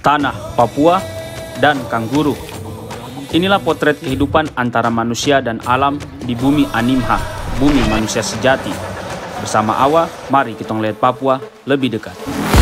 tanah Papua, dan kanguru. Inilah potret kehidupan antara manusia dan alam di bumi Animha, bumi manusia sejati. Bersama Awa, mari kita lihat Papua lebih dekat.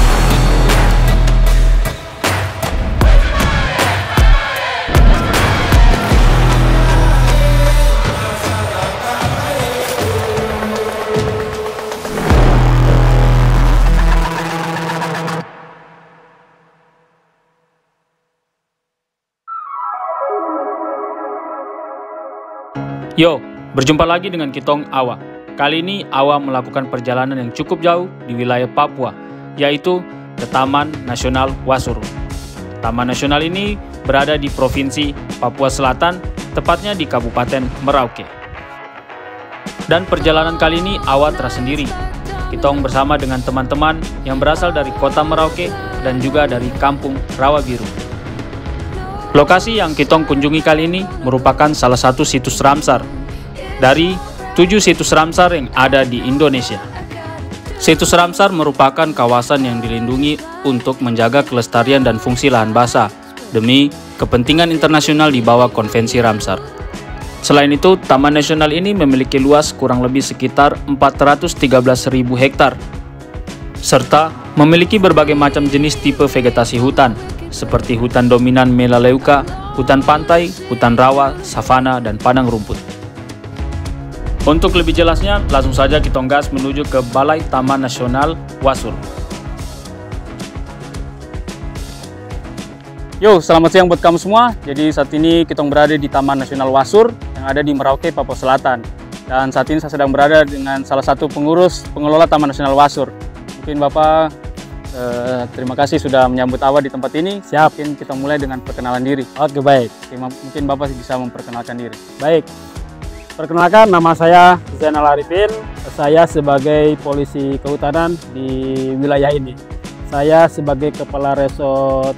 Yo, berjumpa lagi dengan Kitong Awa. Kali ini Awa melakukan perjalanan yang cukup jauh di wilayah Papua, yaitu ke Taman Nasional Wasur. Taman Nasional ini berada di Provinsi Papua Selatan, tepatnya di Kabupaten Merauke. Dan perjalanan kali ini Awa tersendiri. Kitong bersama dengan teman-teman yang berasal dari kota Merauke dan juga dari kampung Rawa Biru. Lokasi yang Kitong kunjungi kali ini merupakan salah satu situs Ramsar dari 7 situs Ramsar yang ada di Indonesia. Situs Ramsar merupakan kawasan yang dilindungi untuk menjaga kelestarian dan fungsi lahan basah demi kepentingan internasional di bawah Konvensi Ramsar. Selain itu, Taman Nasional ini memiliki luas kurang lebih sekitar 413.000 hektar serta memiliki berbagai macam jenis tipe vegetasi hutan seperti hutan dominan melaleuca, hutan pantai, hutan rawa, savana, dan padang rumput. Untuk lebih jelasnya, langsung saja kita gas menuju ke Balai Taman Nasional Wasur. Yo, selamat siang buat kamu semua. Jadi saat ini kita berada di Taman Nasional Wasur yang ada di Merauke, Papua Selatan. Dan saat ini saya sedang berada dengan salah satu pengelola Taman Nasional Wasur. Mungkin Bapak terima kasih sudah menyambut Awa di tempat ini. Siap. Mungkin kita mulai dengan perkenalan diri. Oke, baik. Mungkin Bapak bisa memperkenalkan diri. Baik. Perkenalkan, nama saya Zainal Arifin. Saya sebagai polisi kehutanan di wilayah ini. Saya sebagai kepala resort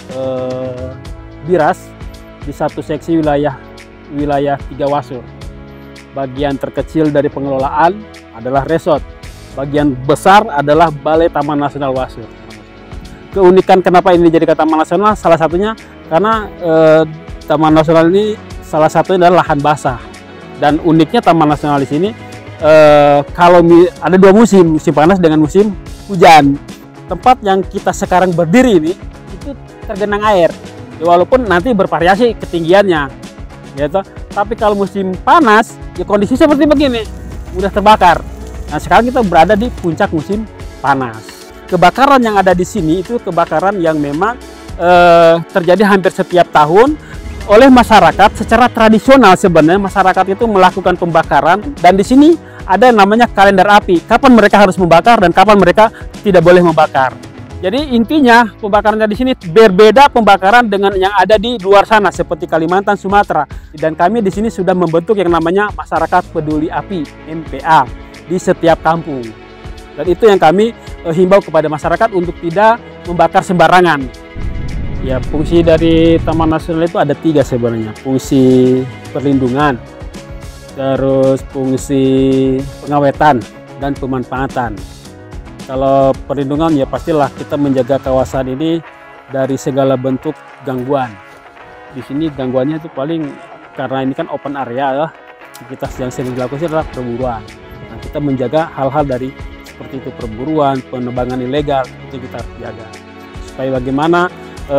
Biras di satu seksi wilayah 3 Wasur. Bagian terkecil dari pengelolaan adalah resort. Bagian besar adalah Balai Taman Nasional Wasur. Keunikan kenapa ini dijadikan Taman Nasional, salah satunya karena Taman Nasional ini salah satunya adalah lahan basah. Dan uniknya Taman Nasional di sini kalau ada 2 musim panas dengan musim hujan. Tempat yang kita sekarang berdiri ini itu tergenang air. Walaupun nanti bervariasi ketinggiannya, gitu. Tapi kalau musim panas, ya kondisi seperti begini, mudah terbakar. Nah, sekarang kita berada di puncak musim panas. Kebakaran yang ada di sini itu kebakaran yang memang terjadi hampir setiap tahun oleh masyarakat. Secara tradisional sebenarnya masyarakat itu melakukan pembakaran, dan di sini ada namanya kalender api. Kapan mereka harus membakar dan kapan mereka tidak boleh membakar. Jadi intinya pembakaran di sini berbeda pembakaran dengan yang ada di luar sana seperti Kalimantan, Sumatera. Dan kami di sini sudah membentuk yang namanya Masyarakat Peduli Api (MPA) di setiap kampung. Dan itu yang kami himbau kepada masyarakat untuk tidak membakar sembarangan. Ya, fungsi dari Taman Nasional itu ada 3 sebenarnya. Fungsi perlindungan, terus fungsi pengawetan, dan pemanfaatan. Kalau perlindungan ya pastilah kita menjaga kawasan ini dari segala bentuk gangguan. Di sini gangguannya itu paling karena ini kan open area ya. Aktivitas yang sering dilakukan adalah perburuan. Nah, kita menjaga hal-hal dari seperti itu, perburuan, penebangan ilegal, itu kita jaga. Supaya bagaimana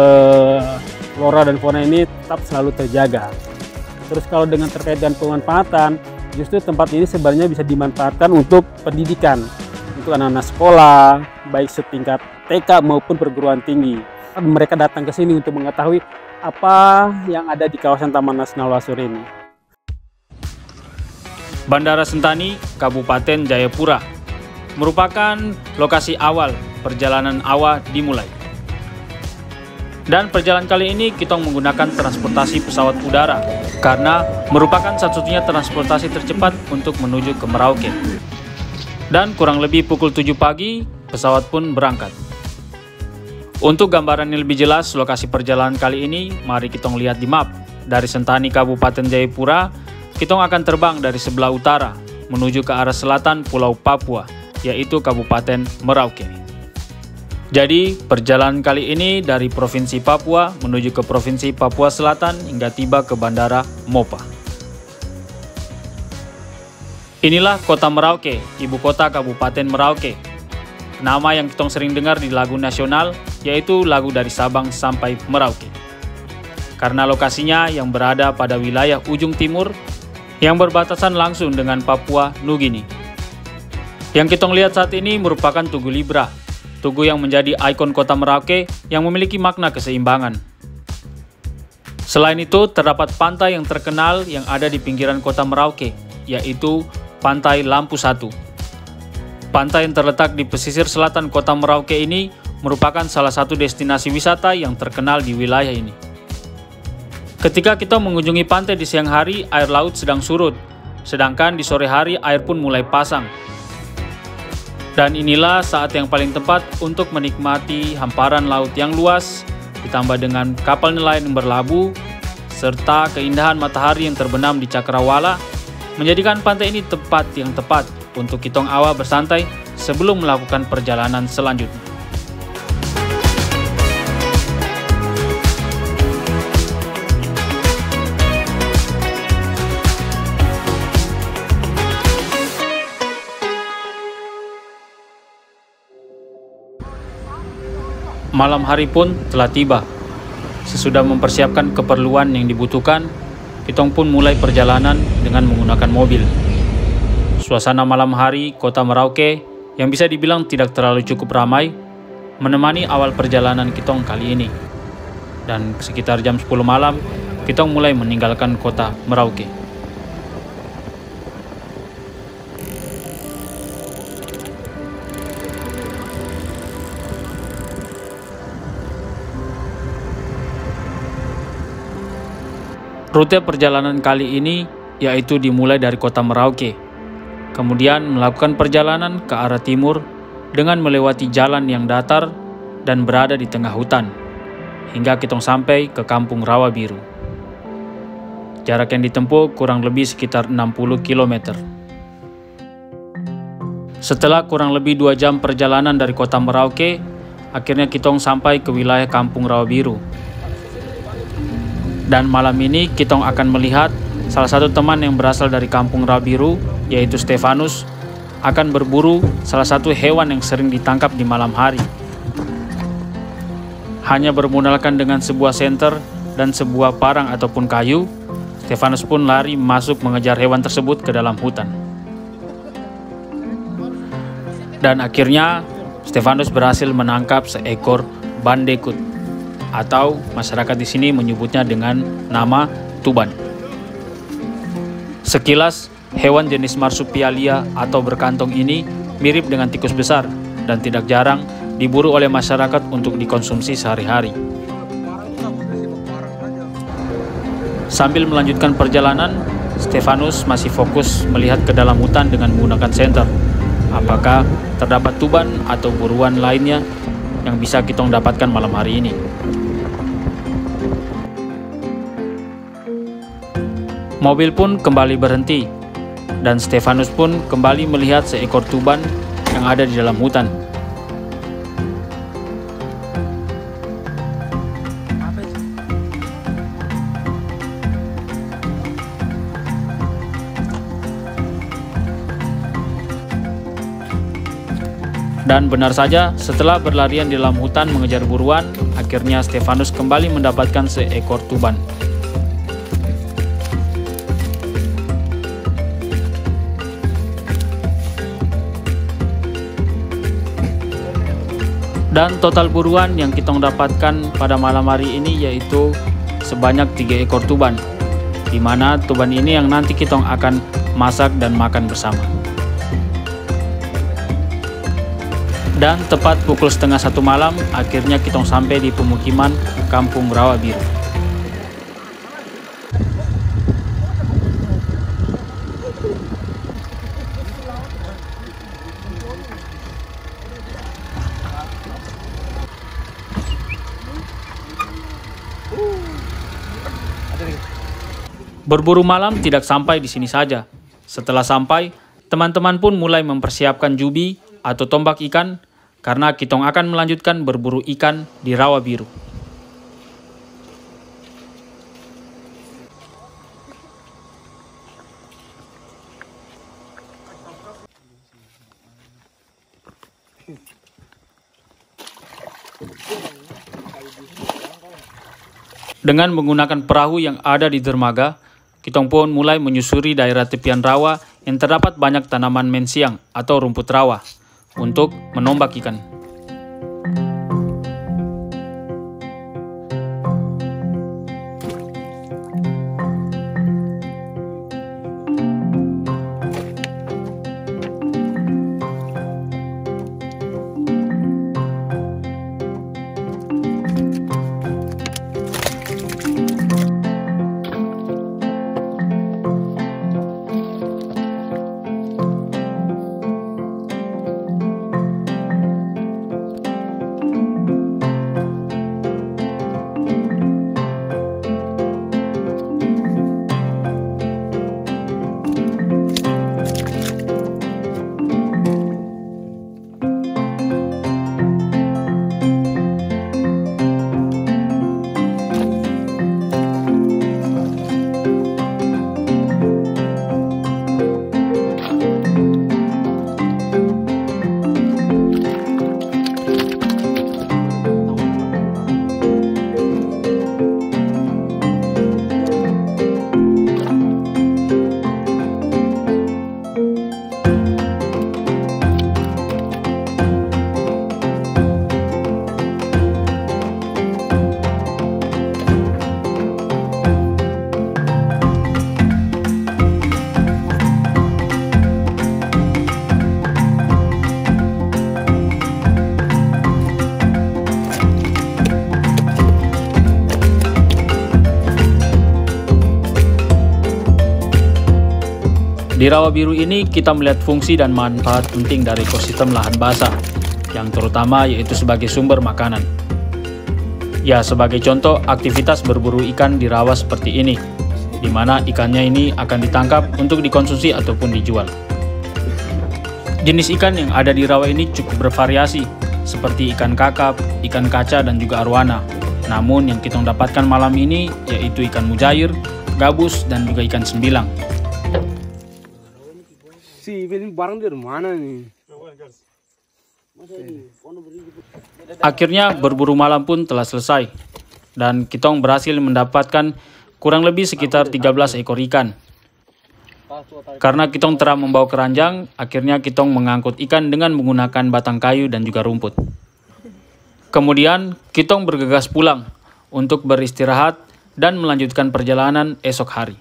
flora dan fauna ini tetap selalu terjaga. Terus kalau dengan terkait dengan pemanfaatan, justru tempat ini sebenarnya bisa dimanfaatkan untuk pendidikan, untuk anak-anak sekolah, baik setingkat TK maupun perguruan tinggi. Mereka datang ke sini untuk mengetahui apa yang ada di kawasan Taman Nasional Wasur ini. Bandara Sentani, Kabupaten Jayapura, merupakan lokasi awal perjalanan Awa dimulai. Dan perjalanan kali ini kita menggunakan transportasi pesawat udara karena merupakan satu-satunya transportasi tercepat untuk menuju ke Merauke. Dan kurang lebih pukul 7 pagi, pesawat pun berangkat. Untuk gambaran yang lebih jelas lokasi perjalanan kali ini, mari kita lihat di map. Dari Sentani, Kabupaten Jayapura, kita akan terbang dari sebelah utara menuju ke arah selatan Pulau Papua, yaitu Kabupaten Merauke. Jadi, perjalanan kali ini dari Provinsi Papua menuju ke Provinsi Papua Selatan hingga tiba ke Bandara Mopa. Inilah Kota Merauke, ibu kota Kabupaten Merauke. Nama yang kita sering dengar di lagu nasional, yaitu lagu dari Sabang sampai Merauke. Karena lokasinya yang berada pada wilayah ujung timur, yang berbatasan langsung dengan Papua Nugini. Yang kita lihat saat ini merupakan Tugu Libra, tugu yang menjadi ikon kota Merauke yang memiliki makna keseimbangan. Selain itu, terdapat pantai yang terkenal yang ada di pinggiran kota Merauke, yaitu Pantai Lampu Satu. Pantai yang terletak di pesisir selatan kota Merauke ini merupakan salah satu destinasi wisata yang terkenal di wilayah ini. Ketika kita mengunjungi pantai di siang hari, air laut sedang surut, sedangkan di sore hari air pun mulai pasang. Dan inilah saat yang paling tepat untuk menikmati hamparan laut yang luas, ditambah dengan kapal nelayan yang berlabuh, serta keindahan matahari yang terbenam di cakrawala, menjadikan pantai ini tempat yang tepat untuk Kitong Awa bersantai sebelum melakukan perjalanan selanjutnya. Malam hari pun telah tiba. Sesudah mempersiapkan keperluan yang dibutuhkan, Kitong pun mulai perjalanan dengan menggunakan mobil. Suasana malam hari kota Merauke yang bisa dibilang tidak terlalu cukup ramai menemani awal perjalanan Kitong kali ini. Dan sekitar jam 10 malam, Kitong mulai meninggalkan kota Merauke. Rute perjalanan kali ini yaitu dimulai dari kota Merauke, kemudian melakukan perjalanan ke arah timur dengan melewati jalan yang datar dan berada di tengah hutan, hingga Kitong sampai ke Kampung Rawa Biru. Jarak yang ditempuh kurang lebih sekitar 60 km. Setelah kurang lebih 2 jam perjalanan dari kota Merauke, akhirnya Kitong sampai ke wilayah Kampung Rawa Biru. Dan malam ini Kitong akan melihat salah satu teman yang berasal dari Kampung Rawa Biru, yaitu Stefanus, akan berburu salah satu hewan yang sering ditangkap di malam hari. Hanya bermodalkan dengan sebuah senter dan sebuah parang ataupun kayu, Stefanus pun lari masuk mengejar hewan tersebut ke dalam hutan. Dan akhirnya Stefanus berhasil menangkap seekor bandekut, atau masyarakat di sini menyebutnya dengan nama tuban. Sekilas, hewan jenis marsupialia atau berkantong ini mirip dengan tikus besar dan tidak jarang diburu oleh masyarakat untuk dikonsumsi sehari-hari. Sambil melanjutkan perjalanan, Stefanus masih fokus melihat ke dalam hutan dengan menggunakan senter. Apakah terdapat tuban atau buruan lainnya yang bisa Kitong dapatkan malam hari ini. Mobil pun kembali berhenti, dan Stefanus pun kembali melihat seekor tuban yang ada di dalam hutan. Dan benar saja, setelah berlarian di dalam hutan mengejar buruan, akhirnya Stefanus kembali mendapatkan seekor tuban. Dan total buruan yang Kitong dapatkan pada malam hari ini yaitu sebanyak 3 ekor tuban, di mana tuban ini yang nanti Kitong akan masak dan makan bersama. Dan tepat pukul 12:30 malam, akhirnya Kitong sampai di pemukiman Kampung Rawa Biru. Berburu malam tidak sampai di sini saja. Setelah sampai, teman-teman pun mulai mempersiapkan jubi atau tombak ikan karena kitong akan melanjutkan berburu ikan di rawa biru. Dengan menggunakan perahu yang ada di dermaga, kitong pun mulai menyusuri daerah tepian rawa yang terdapat banyak tanaman mensiang atau rumput rawa untuk menombak ikan. Di rawa biru ini kita melihat fungsi dan manfaat penting dari ekosistem lahan basah, yang terutama yaitu sebagai sumber makanan. Ya, sebagai contoh aktivitas berburu ikan di rawa seperti ini, di mana ikannya ini akan ditangkap untuk dikonsumsi ataupun dijual. Jenis ikan yang ada di rawa ini cukup bervariasi, seperti ikan kakap, ikan kaca, dan juga arwana. Namun yang kita dapatkan malam ini yaitu ikan mujair, gabus, dan juga ikan sembilang. Akhirnya berburu malam pun telah selesai, dan kitong berhasil mendapatkan kurang lebih sekitar 13 ekor ikan. Karena kitong telah membawa keranjang, akhirnya kitong mengangkut ikan dengan menggunakan batang kayu dan juga rumput. Kemudian kitong bergegas pulang untuk beristirahat dan melanjutkan perjalanan esok hari.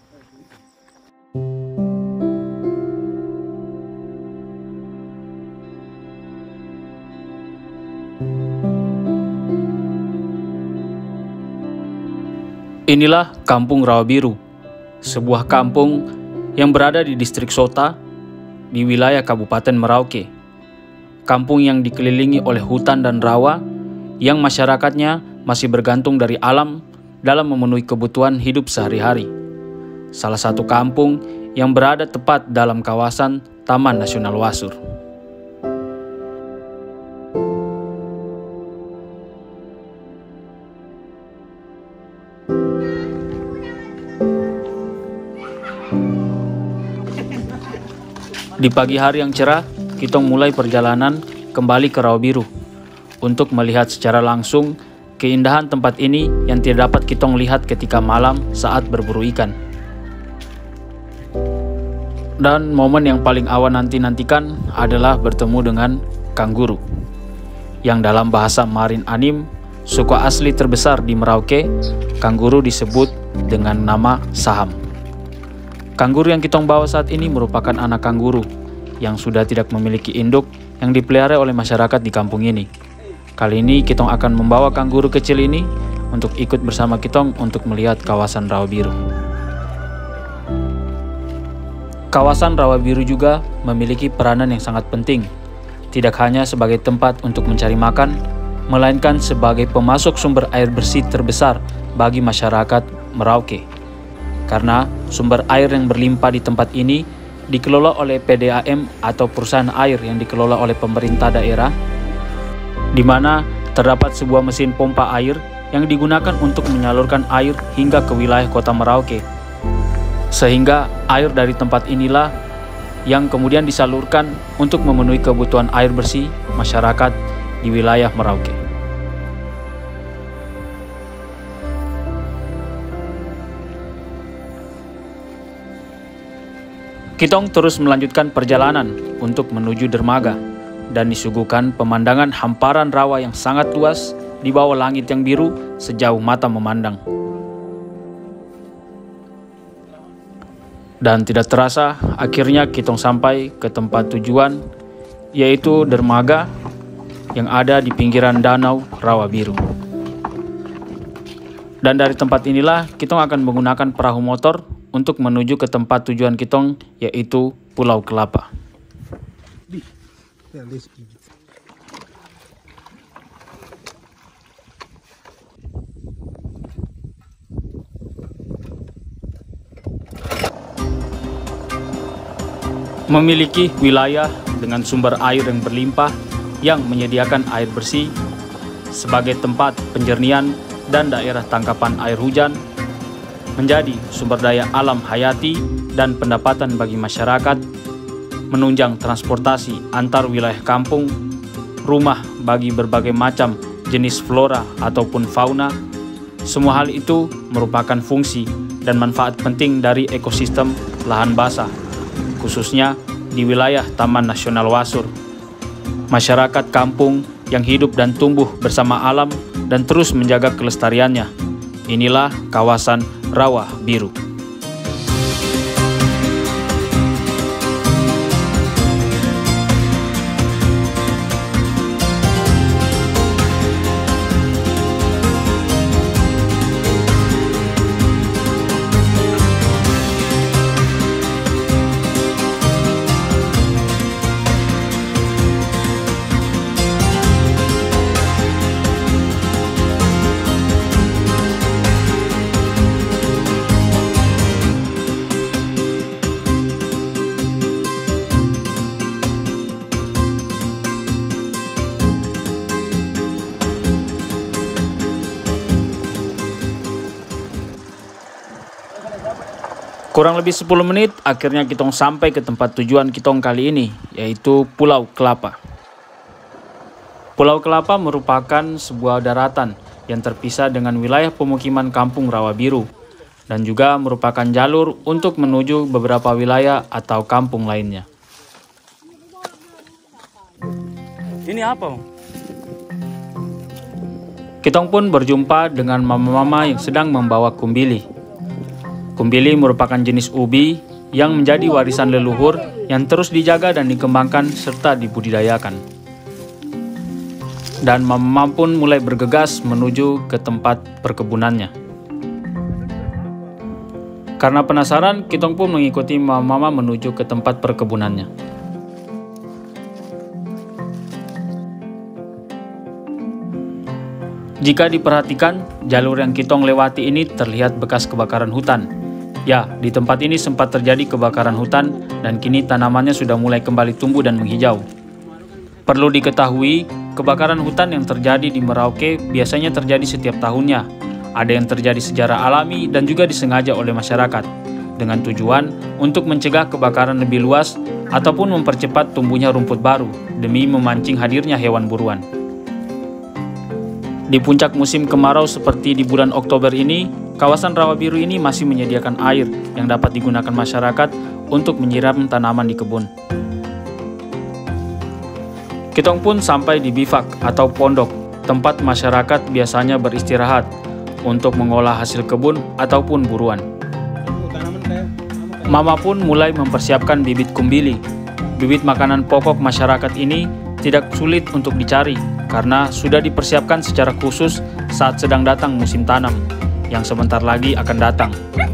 Inilah Kampung Rawa Biru, sebuah kampung yang berada di distrik Sota, di wilayah Kabupaten Merauke. Kampung yang dikelilingi oleh hutan dan rawa, yang masyarakatnya masih bergantung dari alam dalam memenuhi kebutuhan hidup sehari-hari. Salah satu kampung yang berada tepat dalam kawasan Taman Nasional Wasur. Di pagi hari yang cerah, kitong mulai perjalanan kembali ke Rawa Biru untuk melihat secara langsung keindahan tempat ini yang tidak dapat kitong lihat ketika malam saat berburu ikan. Dan momen yang paling awan nantikan adalah bertemu dengan kanguru, yang dalam bahasa Marin Anim, suku asli terbesar di Merauke. Kanguru disebut dengan nama saham. Kanguru yang kitong bawa saat ini merupakan anak kanguru yang sudah tidak memiliki induk yang dipelihara oleh masyarakat di kampung ini. Kali ini kitong akan membawa kanguru kecil ini untuk ikut bersama kitong untuk melihat kawasan Rawa Biru. Kawasan Rawa Biru juga memiliki peranan yang sangat penting, tidak hanya sebagai tempat untuk mencari makan, melainkan sebagai pemasok sumber air bersih terbesar bagi masyarakat Merauke. Karena sumber air yang berlimpah di tempat ini dikelola oleh PDAM atau perusahaan air yang dikelola oleh pemerintah daerah di mana terdapat sebuah mesin pompa air yang digunakan untuk menyalurkan air hingga ke wilayah kota Merauke. Sehingga air dari tempat inilah yang kemudian disalurkan untuk memenuhi kebutuhan air bersih masyarakat di wilayah Merauke. Kitong terus melanjutkan perjalanan untuk menuju dermaga dan disuguhkan pemandangan hamparan rawa yang sangat luas di bawah langit yang biru sejauh mata memandang. Dan tidak terasa, akhirnya kitong sampai ke tempat tujuan, yaitu dermaga yang ada di pinggiran danau Rawa Biru. Dan dari tempat inilah kitong akan menggunakan perahu motor untuk menuju ke tempat tujuan kitong, yaitu Pulau Kelapa. Memiliki wilayah dengan sumber air yang berlimpah yang menyediakan air bersih sebagai tempat penjernihan dan daerah tangkapan air hujan, menjadi sumber daya alam hayati dan pendapatan bagi masyarakat, menunjang transportasi antar wilayah kampung, rumah bagi berbagai macam jenis flora ataupun fauna. Semua hal itu merupakan fungsi dan manfaat penting dari ekosistem lahan basah, khususnya di wilayah Taman Nasional Wasur. Masyarakat kampung yang hidup dan tumbuh bersama alam dan terus menjaga kelestariannya. Inilah kawasan Rawa Biru. Kurang lebih 10 menit, akhirnya kitong sampai ke tempat tujuan kitong kali ini, yaitu Pulau Kelapa. Pulau Kelapa merupakan sebuah daratan yang terpisah dengan wilayah pemukiman kampung Rawa Biru, dan juga merupakan jalur untuk menuju beberapa wilayah atau kampung lainnya. Ini apa? Kitong pun berjumpa dengan mama-mama yang sedang membawa kumbili. Kumbili merupakan jenis ubi yang menjadi warisan leluhur yang terus dijaga dan dikembangkan serta dibudidayakan. Dan mama pun mulai bergegas menuju ke tempat perkebunannya. Karena penasaran, kitong pun mengikuti mama menuju ke tempat perkebunannya. Jika diperhatikan, jalur yang kitong lewati ini terlihat bekas kebakaran hutan. Ya, di tempat ini sempat terjadi kebakaran hutan dan kini tanamannya sudah mulai kembali tumbuh dan menghijau. Perlu diketahui, kebakaran hutan yang terjadi di Merauke biasanya terjadi setiap tahunnya. Ada yang terjadi secara alami dan juga disengaja oleh masyarakat, dengan tujuan untuk mencegah kebakaran lebih luas ataupun mempercepat tumbuhnya rumput baru demi memancing hadirnya hewan buruan. Di puncak musim kemarau seperti di bulan Oktober ini, kawasan Rawa Biru ini masih menyediakan air yang dapat digunakan masyarakat untuk menyiram tanaman di kebun. Kitong pun sampai di bivak atau pondok, tempat masyarakat biasanya beristirahat untuk mengolah hasil kebun ataupun buruan. Mama pun mulai mempersiapkan bibit kumbili. Bibit makanan pokok masyarakat ini tidak sulit untuk dicari karena sudah dipersiapkan secara khusus saat sedang datang musim tanam yang sebentar lagi akan datang.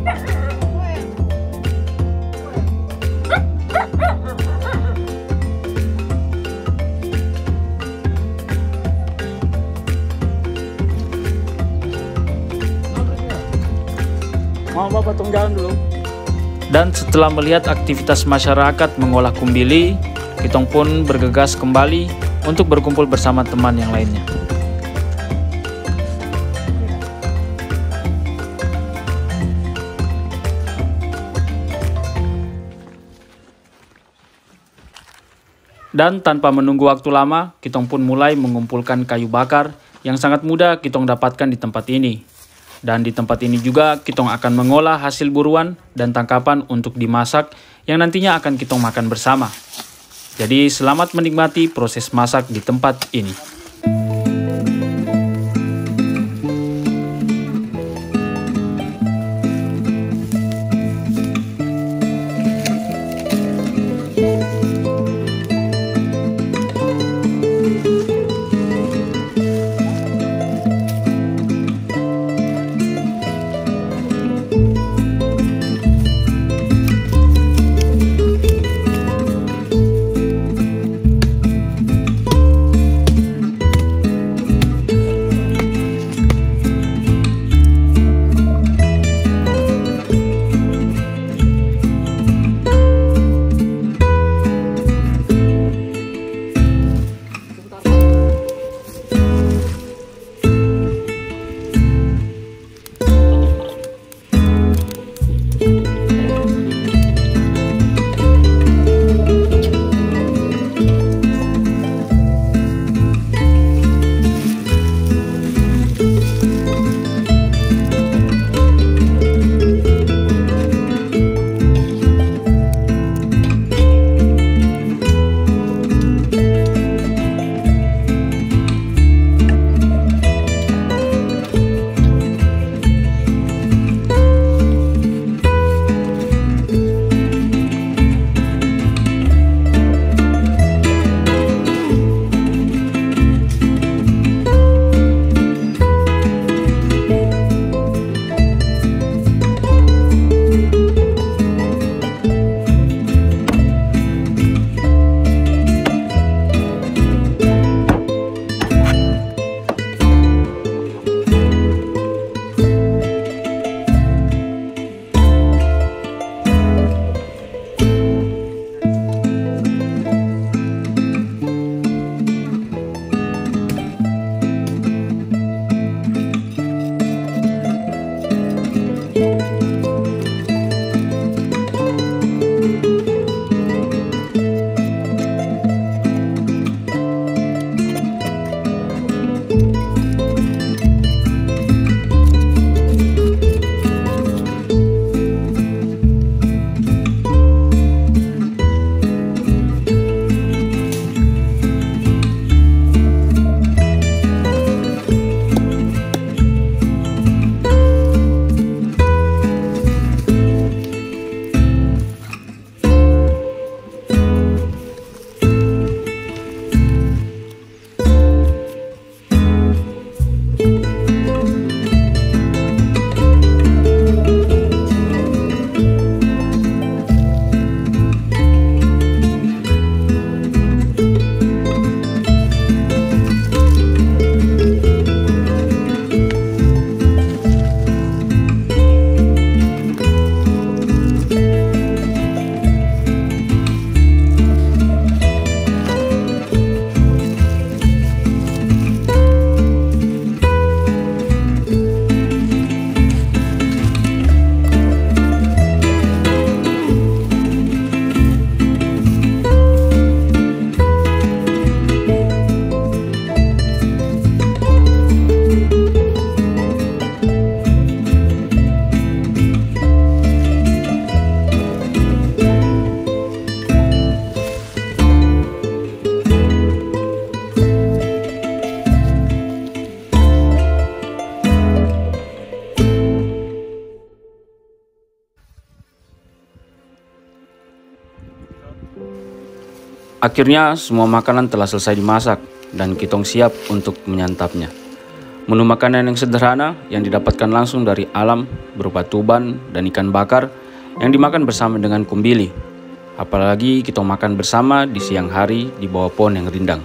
Mau Bapak tolong jalan dulu. Dan setelah melihat aktivitas masyarakat mengolah kumbili, kitong pun bergegas kembali untuk berkumpul bersama teman yang lainnya. Dan tanpa menunggu waktu lama, kitong pun mulai mengumpulkan kayu bakar yang sangat mudah kitong dapatkan di tempat ini. Dan di tempat ini juga kitong akan mengolah hasil buruan dan tangkapan untuk dimasak yang nantinya akan kitong makan bersama. Jadi selamat menikmati proses masak di tempat ini. Akhirnya semua makanan telah selesai dimasak dan kitong siap untuk menyantapnya. Menu makanan yang sederhana yang didapatkan langsung dari alam berupa tuban dan ikan bakar yang dimakan bersama dengan kumbili. Apalagi kita makan bersama di siang hari di bawah pohon yang rindang.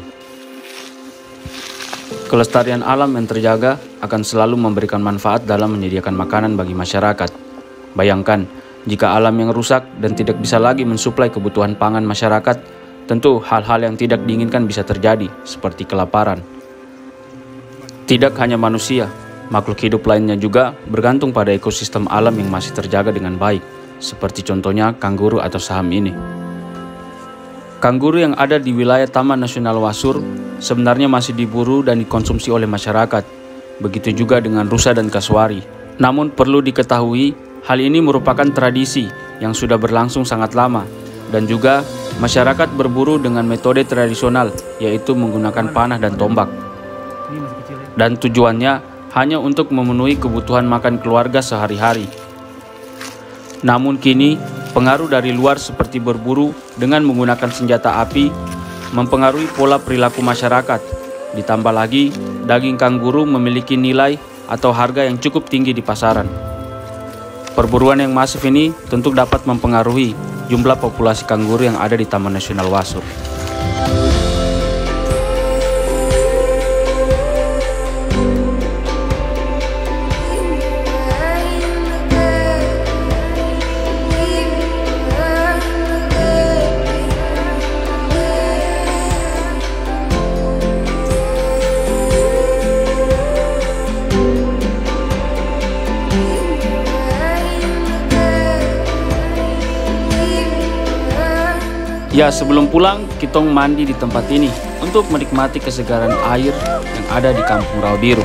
Kelestarian alam yang terjaga akan selalu memberikan manfaat dalam menyediakan makanan bagi masyarakat. Bayangkan, jika alam yang rusak dan tidak bisa lagi mensuplai kebutuhan pangan masyarakat, tentu hal-hal yang tidak diinginkan bisa terjadi, seperti kelaparan. Tidak hanya manusia, makhluk hidup lainnya juga bergantung pada ekosistem alam yang masih terjaga dengan baik, seperti contohnya kanguru atau saham ini. Kanguru yang ada di wilayah Taman Nasional Wasur sebenarnya masih diburu dan dikonsumsi oleh masyarakat, begitu juga dengan rusa dan kasuari. Namun perlu diketahui, hal ini merupakan tradisi yang sudah berlangsung sangat lama, dan juga masyarakat berburu dengan metode tradisional, yaitu menggunakan panah dan tombak. Dan tujuannya hanya untuk memenuhi kebutuhan makan keluarga sehari-hari. Namun kini, pengaruh dari luar seperti berburu dengan menggunakan senjata api mempengaruhi pola perilaku masyarakat. Ditambah lagi, daging kanguru memiliki nilai atau harga yang cukup tinggi di pasaran. Perburuan yang masif ini tentu dapat mempengaruhi jumlah populasi kanguru yang ada di Taman Nasional Wasur. Ya, sebelum pulang, Kitong mandi di tempat ini untuk menikmati kesegaran air yang ada di Kampung Rawa Biru.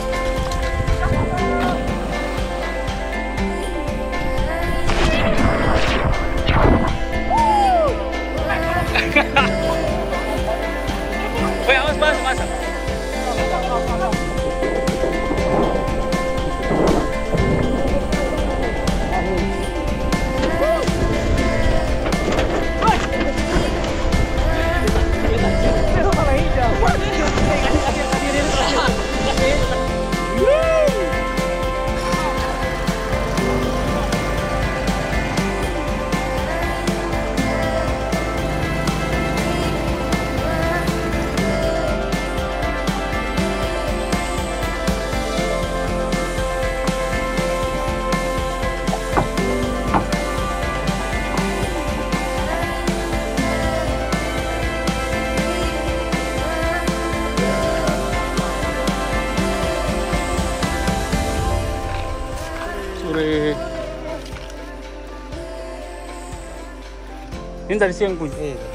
Ini tadi siang pun.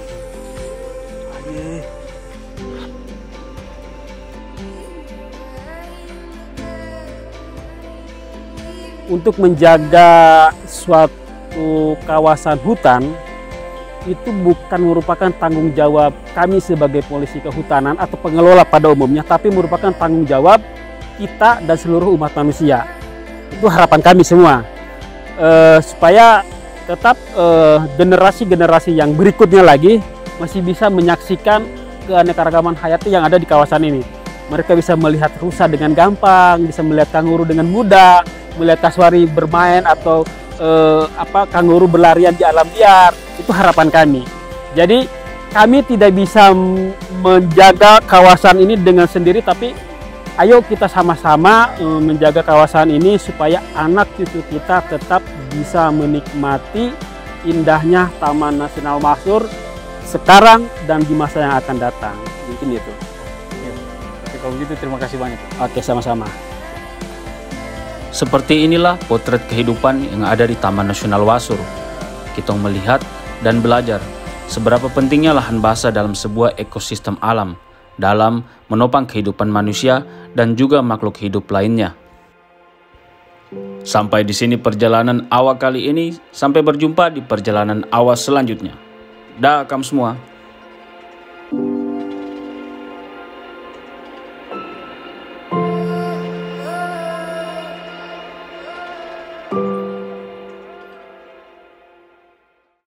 Untuk menjaga suatu kawasan hutan itu bukan merupakan tanggung jawab kami sebagai polisi kehutanan atau pengelola pada umumnya, tapi merupakan tanggung jawab kita dan seluruh umat manusia. Itu harapan kami semua, supaya tetap generasi-generasi yang berikutnya lagi masih bisa menyaksikan keanekaragaman hayati yang ada di kawasan ini. Mereka bisa melihat rusa dengan gampang, bisa melihat kanguru dengan mudah, melihat kasuari bermain atau kanguru berlarian di alam liar. Itu harapan kami. Jadi kami tidak bisa menjaga kawasan ini dengan sendiri, tapi ayo kita sama-sama menjaga kawasan ini supaya anak cucu kita tetap bisa menikmati indahnya Taman Nasional Wasur sekarang dan di masa yang akan datang. Mungkin itu. Oke, kalau gitu terima kasih banyak. Oke, sama-sama. Seperti inilah potret kehidupan yang ada di Taman Nasional Wasur. Kitong melihat dan belajar seberapa pentingnya lahan basah dalam sebuah ekosistem alam, dalam menopang kehidupan manusia dan juga makhluk hidup lainnya. Sampai di sini perjalanan Awa kali ini. Sampai berjumpa di perjalanan Awa selanjutnya. Dah kamu semua.